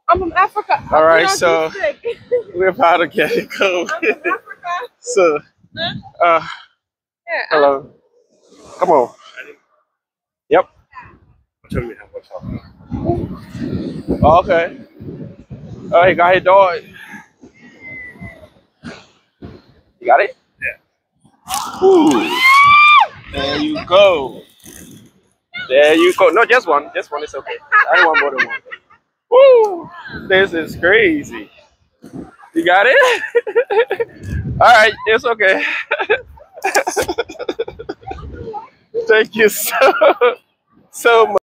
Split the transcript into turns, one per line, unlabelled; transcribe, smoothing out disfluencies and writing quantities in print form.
I'm from Africa.
All
You
right,
don't
so
speak sick.
we're about to get it
I'm
COVID.
from Africa.
So,
Huh?
uh,
Yeah,
hello. Come on. Yep. Okay. Oh, he got his dog. You got it? Ooh. There you go. There you go. No, just one. Just one is okay. I don't want more than one. Woo! This is crazy. You got it? All right, it's okay. Thank you so much.